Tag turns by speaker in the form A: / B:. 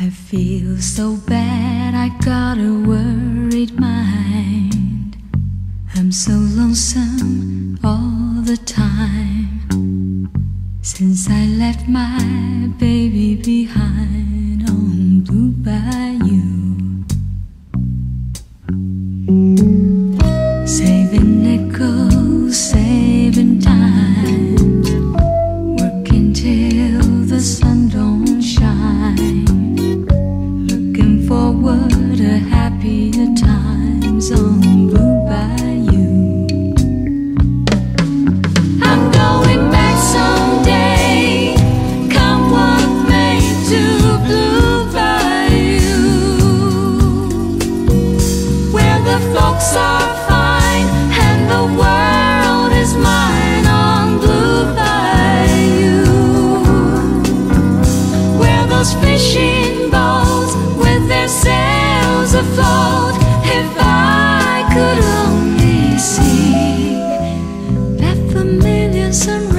A: I feel so bad, I got a worried mind. I'm so lonesome all the time, since I left my baby behind on Blue Bayou. Saving nickels, saving times, working till the sun don't shine, looking forward to happier times on Blue Bayou. I'm going back someday, come what may, to Blue Bayou, where the folks are fine and the world is mine on Blue Bayou, where those fishing boats with their sails afloat, if I could only see that familiar sunrise